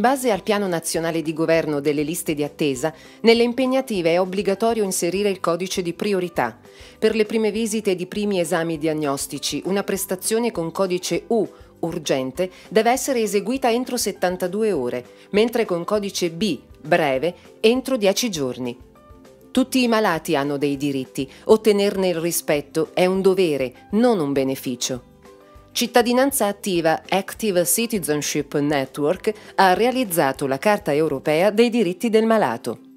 base al Piano Nazionale di Governo delle liste di attesa, nelle impegnative è obbligatorio inserire il codice di priorità. Per le prime visite di primi esami diagnostici, una prestazione con codice U urgente deve essere eseguita entro 72 ore, mentre con codice B breve entro 10 giorni. Tutti i malati hanno dei diritti, ottenerne il rispetto è un dovere, non un beneficio. Cittadinanza Attiva Active Citizenship Network ha realizzato la Carta europea dei diritti del malato.